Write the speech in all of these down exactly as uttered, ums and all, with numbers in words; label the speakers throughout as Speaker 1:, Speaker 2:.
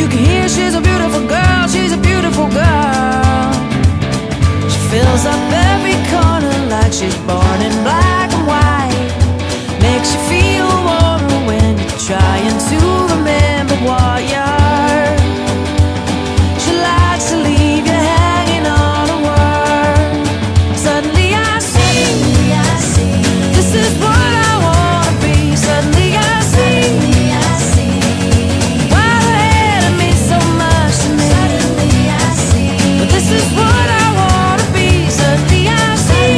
Speaker 1: You can hear she's a beautiful girl, she's a beautiful girl. She fills up every corner like she's born in black and white. Makes you feel warmer when you're trying to remember what you're. She likes to leave you hanging on a word. Suddenly I see, this is what I wanna be. Suddenly I see, why the hell it means so much to me. But this is what I wanna be. Suddenly I see,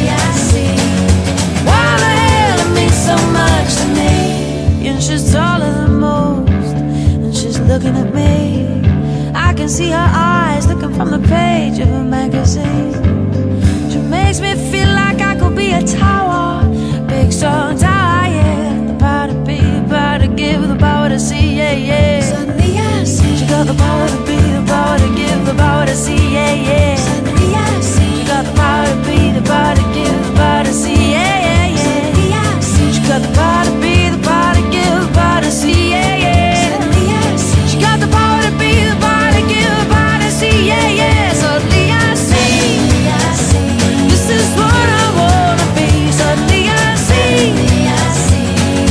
Speaker 1: why the hell it means so much to me. And she's taller than most, and she's looking at me. I can see her eyes looking from the page of a magazine. She makes me feel like I could be a tower, big strong tower, yeah. The power to be, the power to give, the power to see, yeah, yeah. Suddenly I see, she got the power to be, the power to give, the power to see, yeah, yeah. Suddenly I see, she got the power to be, the power to give, the power to see, yeah, yeah, yeah. Suddenly I see, she got the power to be, the power to give, the power to see, yeah, yeah. Suddenly I see, she got the power to be, the power to give, the power to see, yeah, yeah. Suddenly I see, this is what I wanna be. Suddenly I see,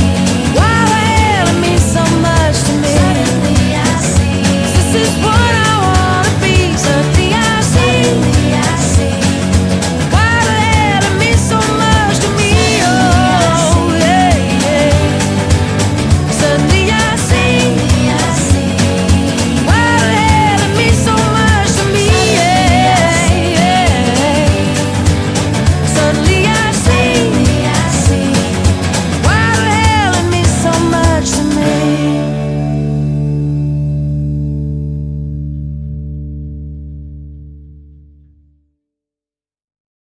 Speaker 1: why the hell it means so much to me. This is what I